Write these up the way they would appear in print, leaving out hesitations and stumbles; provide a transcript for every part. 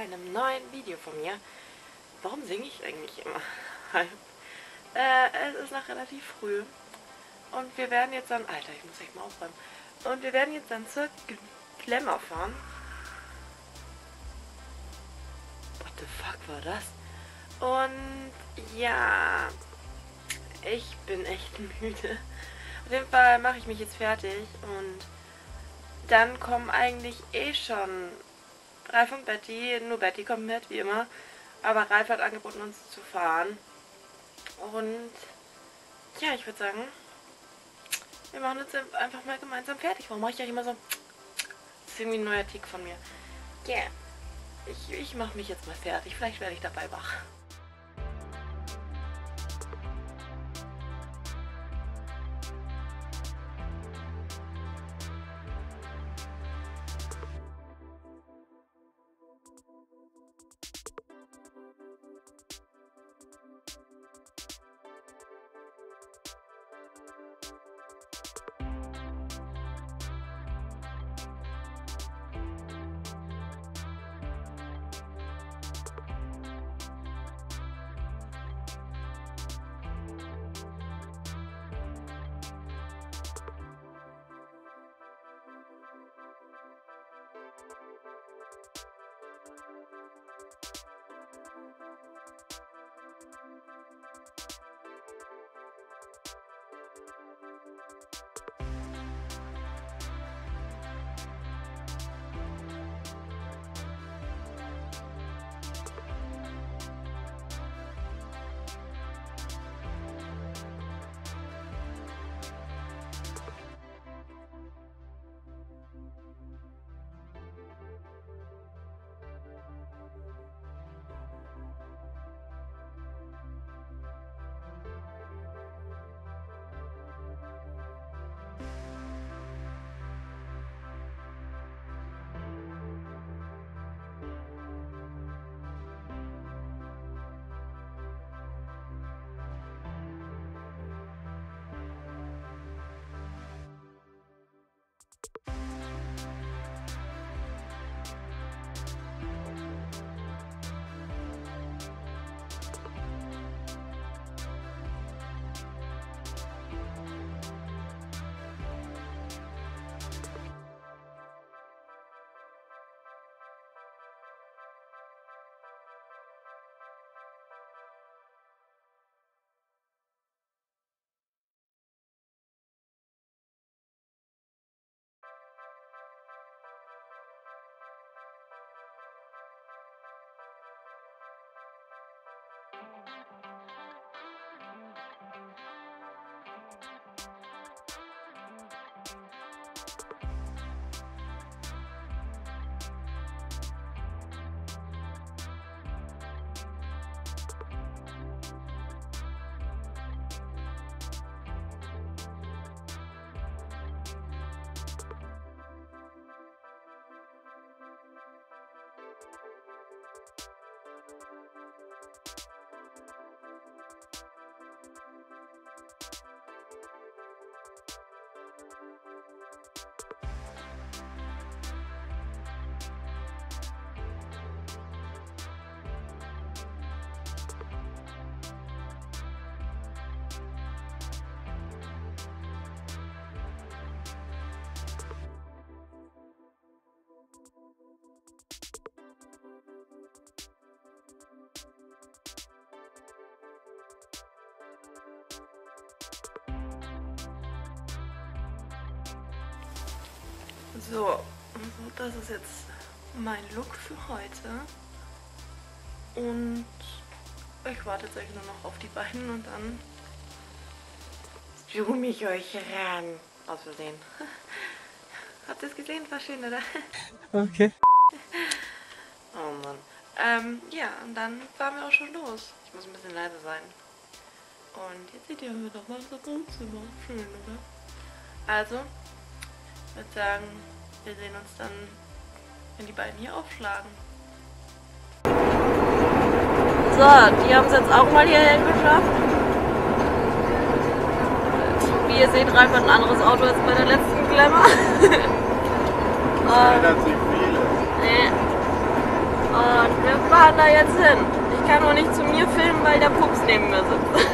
einem neuen Video von mir. Warum singe ich eigentlich immer? Es ist noch relativ früh und wir werden jetzt dann... Alter, ich muss echt mal aufräumen. Und wir werden jetzt dann zur Glamour fahren. What the fuck war das? Und ja, ich bin echt müde. Auf jeden Fall mache ich mich jetzt fertig und dann kommen eigentlich schon Ralf und Betty. Nur Betty kommt mit, wie immer. Aber Ralf hat angeboten, uns zu fahren. Und ja, ich würde sagen, wir machen uns einfach mal gemeinsam fertig. Warum mache ich eigentlich immer so? Das ist irgendwie ein neuer Tick von mir. Ja, yeah. Ich mache mich jetzt mal fertig. Vielleicht werde ich dabei wach. So, also das ist jetzt mein Look für heute. Und ich warte jetzt eigentlich nur noch auf die beiden und dann zoome ich euch ran. Aus Versehen. Habt ihr es gesehen? War schön, oder? Okay. Oh Mann. Ja, und dann fahren wir auch schon los. Ich muss ein bisschen leise sein. Und jetzt seht ihr doch mal unser Wohnzimmer. Schön, oder? Also, ich würde sagen, wir sehen uns dann, wenn die beiden hier aufschlagen. So, die haben es jetzt auch mal hierhin geschafft. Wie ihr seht, Ralf hat ein anderes Auto als bei der letzten Glamour. Das ändert sich vieles. Nee. Und wir fahren da jetzt hin. Ich kann auch nicht zu mir filmen, weil der Pups neben mir sitzt.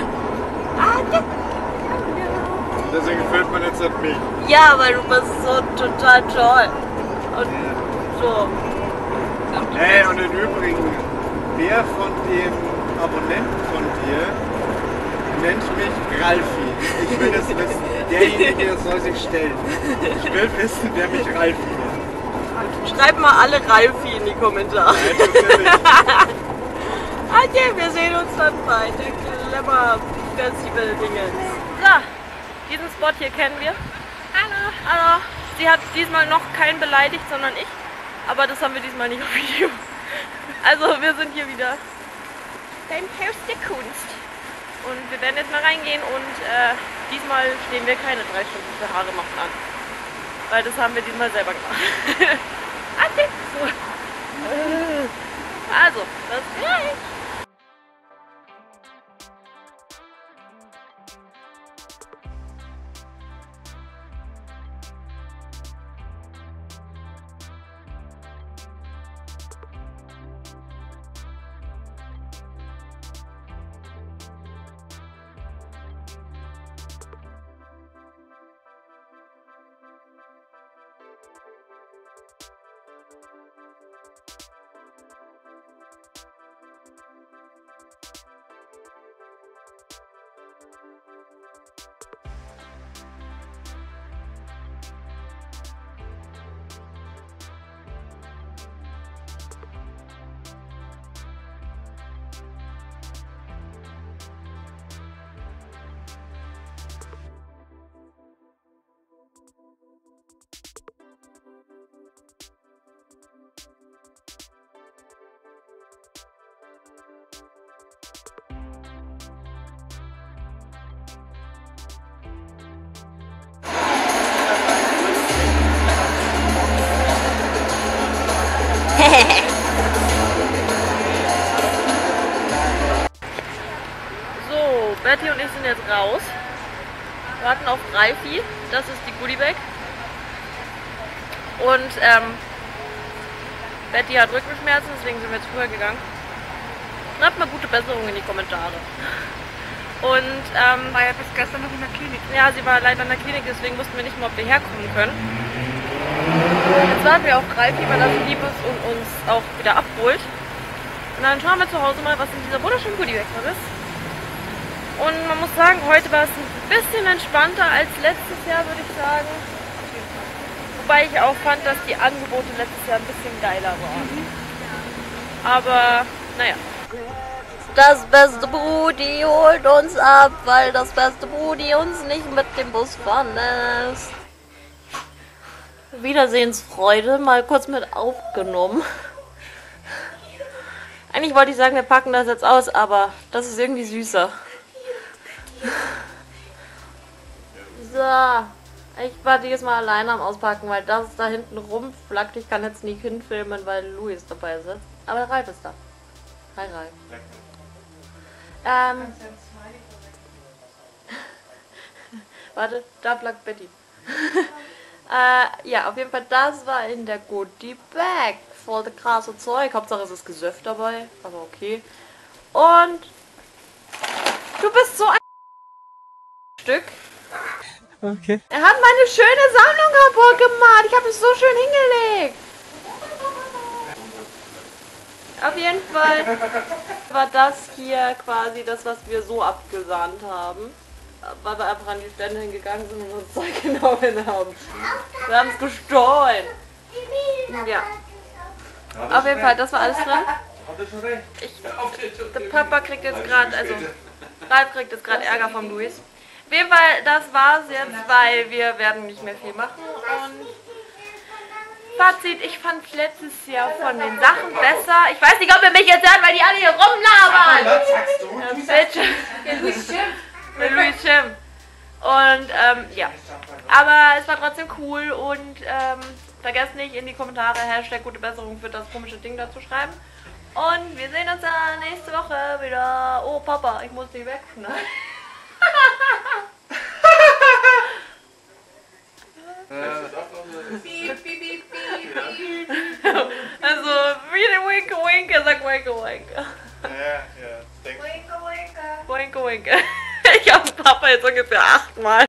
Deswegen filmt man jetzt nicht mich. Ja, weil du bist so total toll. Und so. Hey, und im Übrigen, wer von den Abonnenten von dir nennt mich Ralfi? Ich will das wissen. Derjenige soll sich stellen. Ich will wissen, wer mich Ralfi nennt. Schreibt mal alle Ralfi in die Kommentare. Nein, natürlich. Okay, wir sehen uns dann bei der Glamour Festival Dingens. So, diesen Spot hier kennen wir. Hallo. Hallo. Sie hat diesmal noch keinen beleidigt, sondern ich. Aber das haben wir diesmal nicht auf Video. Also wir sind hier wieder beim Haus der Kunst. Und wir werden jetzt mal reingehen und diesmal stehen wir keine 3 Stunden für Haare machen an. Weil das haben wir diesmal selber gemacht. Okay, so. Also, das gleich. So, Betty und ich sind jetzt raus. Warten auf Ralfi. Das ist die Goodie Bag. Und Betty hat Rückenschmerzen, deswegen sind wir jetzt früher gegangen. Schreibt mal gute Besserung in die Kommentare. Und war ja bis gestern noch in der Klinik. ja, sie war leider in der Klinik, deswegen wussten wir nicht mehr, ob wir herkommen können. Jetzt warten wir auf Ralfi, weil er so lieb ist und uns auch wieder abholt. Und dann schauen wir zu Hause mal, was in dieser wunderschönen Goodie Bag noch ist. Und man muss sagen, heute war es ein bisschen entspannter als letztes Jahr, würde ich sagen. Wobei ich auch fand, dass die Angebote letztes Jahr ein bisschen geiler waren. Aber, naja. Das beste Brudi holt uns ab, weil das beste Brudi uns nicht mit dem Bus fahren lässt. Wiedersehensfreude, mal kurz mit aufgenommen. Eigentlich wollte ich sagen, wir packen das jetzt aus, aber das ist irgendwie süßer. So, ich war dieses Mal alleine am Auspacken, weil das da hinten rumflackt. Ich kann jetzt nicht hinfilmen, weil Louis dabei sitzt. Aber der Ralf ist da. Hi Ralf. Warte, da flackt Betty. Ja, auf jeden Fall, das war in der Goodie Bag. Voll das krasse Zeug. Hauptsache es ist Gesöff dabei, aber okay. Und du bist so ein Stück. Okay. Er hat meine schöne Sammlung kaputt gemacht. Ich habe es so schön hingelegt. Auf jeden Fall war das hier quasi das, was wir so abgesahnt haben. Weil wir einfach an die Stände hingegangen sind und uns Zeug genommen haben. Wir haben es gestohlen. Ja. Auf jeden Fall, das war alles drin. Der Papa kriegt jetzt gerade, also Ralf kriegt jetzt gerade Ärger vom Luis. Auf jeden Fall, das war's jetzt, weil wir werden nicht mehr viel machen. Und Fazit, ich fand letztes Jahr von den Sachen besser. Ich weiß nicht, ob ihr mich jetzt hört, weil die alle hier rumlabern. Mit Louis Schimpf. Und ja. Aber es war trotzdem cool und vergesst nicht in die Kommentare Hashtag gute Besserung für das komische Ding da zu schreiben. Und wir sehen uns dann nächste Woche wieder. Oh Papa, ich muss dich wegschneiden. Also, wie wink, wink. Oinke, oinke. Ja, denk. Oinke, oinke. Ich habe Papa jetzt ungefähr 8 Mal